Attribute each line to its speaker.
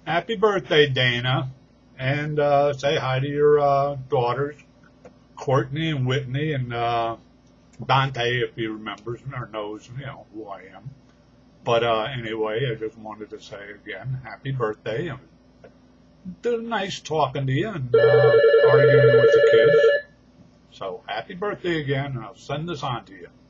Speaker 1: Happy birthday, Dana. And say hi to your daughters, Courtney and Whitney, and Dante, if he remembers or knows, who I am. But anyway, I just wanted to say again, happy birthday. It was nice talking to you and arguing with the kids. So happy birthday again, and I'll send this on to you.